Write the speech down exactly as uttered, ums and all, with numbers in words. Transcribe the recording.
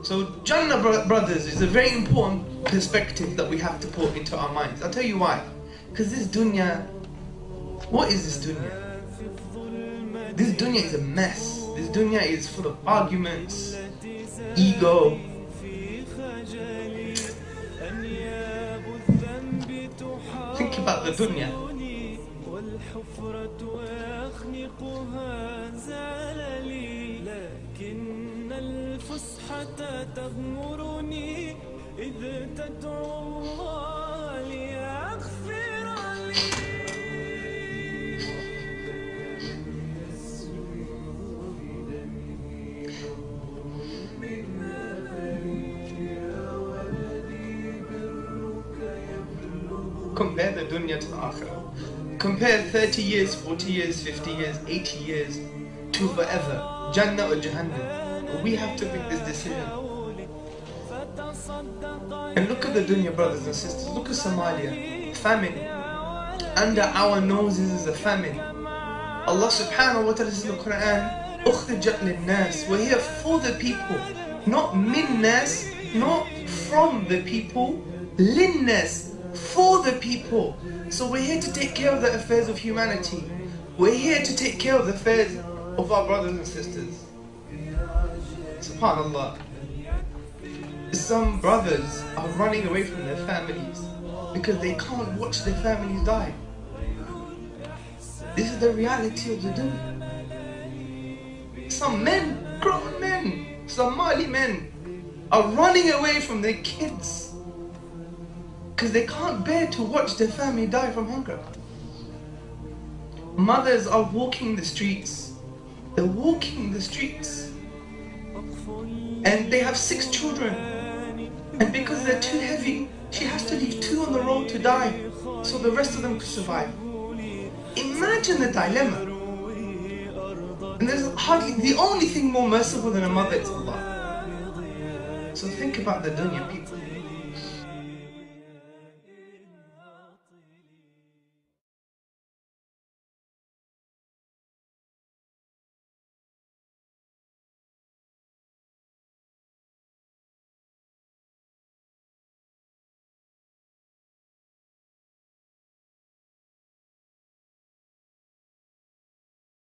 So Jannah, bro brothers, is a very important perspective that we have to put into our minds. I'll tell you why. Because this dunya, what is this dunya? This dunya is a mess. This dunya is full of arguments, ego. Think about the dunya. Compare the dunya to the akhirah. Compare thirty years, forty years, fifty years, eighty years to forever. Jannah or Jahannam. We have to make this decision. And look at the dunya, brothers and sisters. Look at Somalia. Famine. Under our noses is a famine. Allah subhanahu wa ta'ala says in the Quran, أُخْرِجَتْ لِلنَّاسِ. We're here for the people. Not min nas, not from the people. Linnas. For the people. So we're here to take care of the affairs of humanity. We're here to take care of the affairs of our brothers and sisters. SubhanAllah. Some brothers are running away from their families because they can't watch their families die. This is the reality of the dunya. Some men, grown men, Somali men, are running away from their kids because they can't bear to watch their family die from hunger. Mothers are walking the streets. They're walking the streets. And they have six children. And because they're too heavy, she has to leave two on the road to die so the rest of them could survive. Imagine the dilemma. And there's hardly, the only thing more merciful than a mother is Allah. So think about the dunya, people.